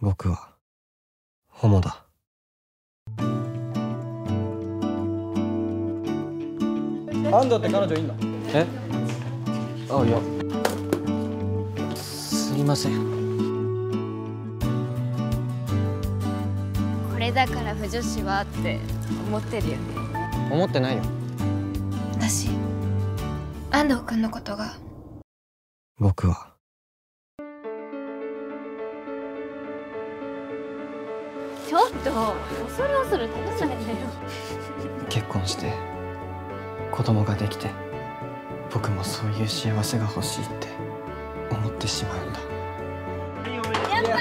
僕はホモだ。 安藤って彼女いんの？ え？あ、いや、すいません。 これだから不女子はって思ってるよね。 思ってないよ。 私安藤君のことが。 僕はちょっと恐る恐る食べないでよ。 結婚して子供ができて、僕もそういう幸せが欲しいって思ってしまうんだ。 やった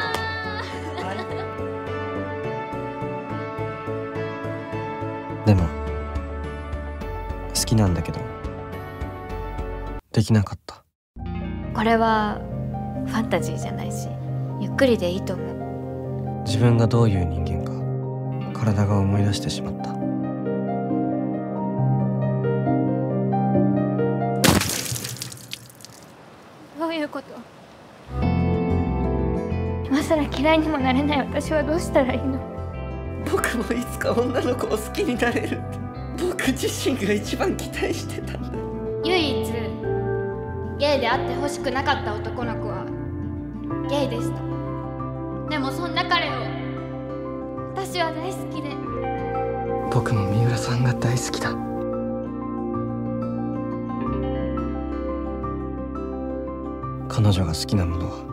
ー。 でも好きなんだけどできなかった。 これはファンタジーじゃないし、ゆっくりでいいと思う。 自分がどういう人間か体が思い出してしまった。 どういうこと？今さら嫌いにもなれない私はどうしたらいいの？ 僕もいつか女の子を好きになれるって僕自身が一番期待してたんだ。 唯一ゲイであってほしくなかった男の子はゲイでした。でもそんな彼を私は大好きで。 僕も三浦さんが大好きだ。彼女が好きなものは